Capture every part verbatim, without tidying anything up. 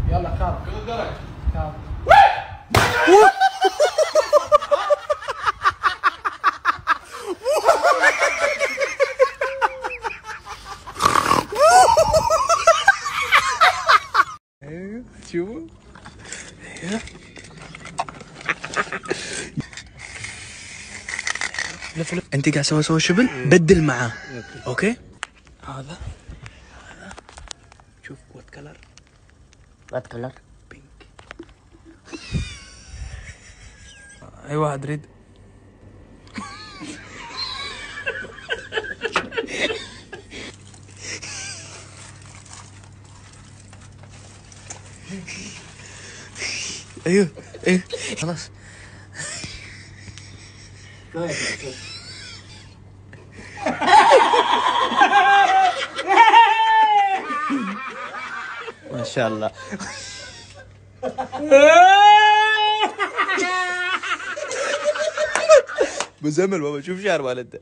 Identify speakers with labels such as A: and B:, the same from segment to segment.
A: يلا كار كار
B: شوفوا لف لف. انت قاعد تسوي سوي شبل بدل معاه. اوكي هذا هذا شوف وات كلر
C: وات كلر
B: بينك. اي واحد يريد. ايوه ايوه خلاص. ما شاء الله. مزمل بابا شوف شعر والده.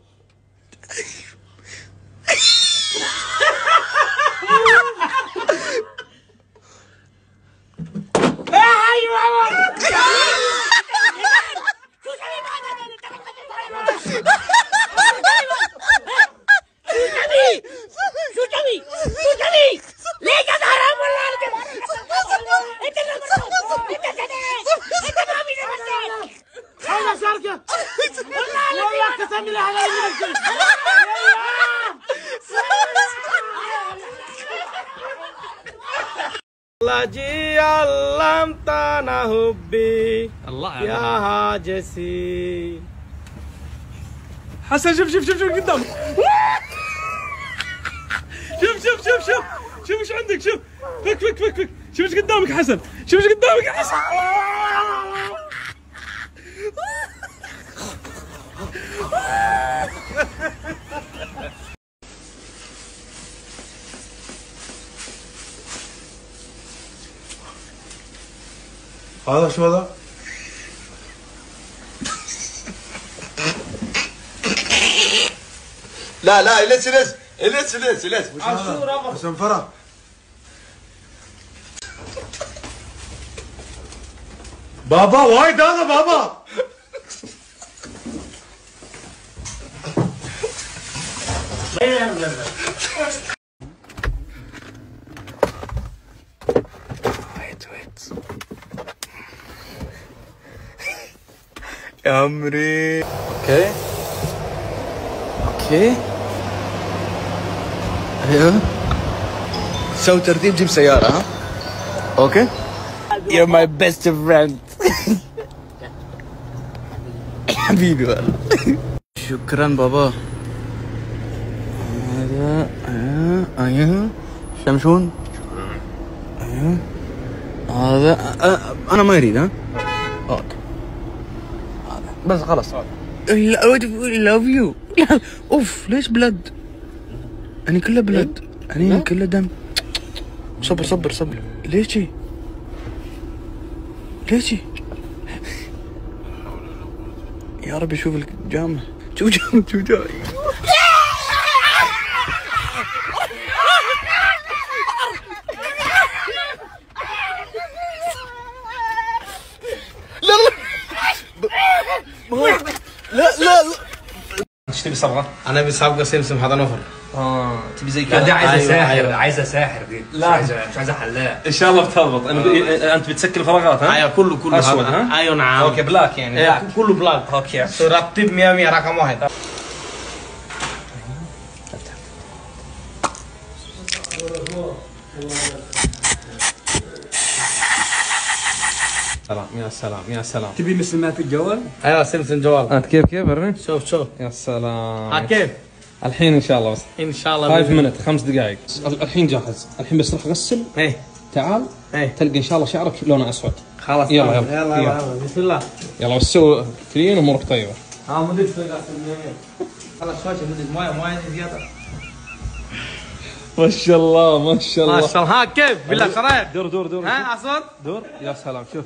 D: الله جي علمتنا حبي
B: الله
D: يا هاجسي.
B: حسن شوف شوف شوف شوف قدامك. شوف شوف شوف شوف شوف ايش عندك. شوف فك فك فك فك. شوف ايش قدامك يا حسن. شوف ايش قدامك يا حسن.
A: هذا شو هذا؟
E: لا لا اليس اليس اليس اليس اليس
A: اسم فرح. بابا وايد هذا بابا.
B: ويت ويت يا عمري. اوكي اوكي ايوه سوي ترتيب جيب سيارة. ها اوكي. You're my best friend. حبيبي والله. شكرا بابا. هذا ايوه ايوه شمشون. ايوه هذا انا ما اريد. ها اوكي هذا بس خلاص. لاف يو. اوف ليش بلد؟ يعني كله بلد. يعني كله دم. صبر صبر صبر. ليش شي؟ ليش شي؟ يا رب شوف الجامع. شوف جامع شوف جامع. لا لا ايش تبي صبغه؟
D: انا ابي صبغه سمسم هذا نفر.
B: اه تبي زي كذا.
F: دي عايزه
D: أيوة
F: ساحر.
D: أيوة.
F: عايزه ساحر دي.
B: لا.
F: مش عايزه مش عايزه حلاق.
B: ان شاء الله بتضبط. انا انت بتسكر الفراغات. ها
D: ايوه كله كله
B: أسود،
D: هذا.
B: ها؟
D: ايوه نعم.
B: اوكي بلاك يعني.
D: إيه،
B: بلاك.
D: كله بلاك.
B: اوكي
D: رتب مية مية رقم واحد.
B: سلام يا سلام يا سلام.
F: تبي مسلمات الجوال؟
D: ايوه سمسم جوال.
B: انت كيف كيف ورني؟
D: شوف شوف
B: يا سلام.
D: ها كيف؟
B: الحين ان شاء الله. بس
D: ان شاء الله.
B: خمس منت خمس دقائق. الحين جاهز. الحين بس راح اغسل.
D: ايه
B: تعال
D: ايه
B: تلقى ان شاء الله شعرك لونه اسود.
D: خلاص
B: يلا
D: يلا
B: يلا.
D: يلا يلا بسم الله.
B: يلا بس سوي كلين امورك طيبه.
D: ها مدد في خلاص شويه مدد مويه مويه زياده.
B: ما شاء الله ما شاء الله
D: ما شاء الله. ها كيف بالله شرايط.
B: دور دور دور.
D: ها اصوت
B: دور. يا سلام شوف.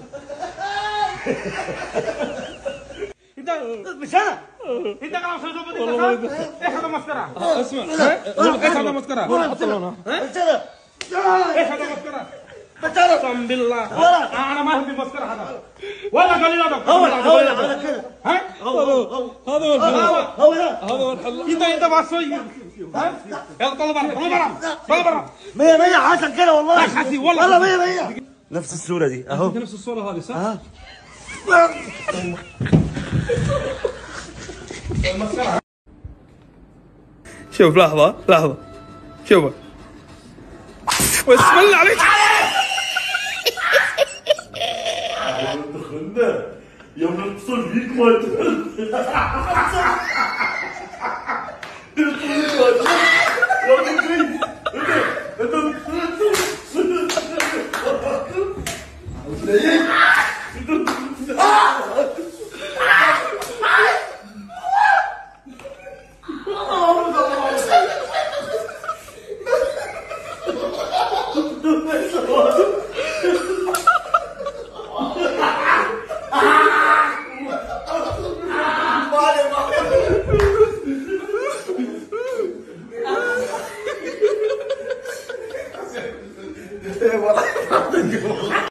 D: انت مش انا انت كلام شو والله ايش هذا مسكره؟
B: اسمع
D: ايش هذا مسكره؟
B: حط لونها.
D: ايش هذا مسكره؟ قسم بالله انا ما اهدي المسكره هذا ولا قليل هذا
C: هو هو هذا كده
D: ها
B: هذا هو هذا هو الحل
C: هو ده
B: هذا هو الحل
D: انت انت بس ها يلا طلع برا طلع برا طلع برا
C: مية مية حسن كده والله
D: يا حسي والله.
C: والله مية مية نفس الصورة دي اهو
B: نفس الصورة هذه صح؟
C: اه
B: شوف لحظة لحظة شوف بسم الله عليك
E: يوم نتصل بيك ما
C: والله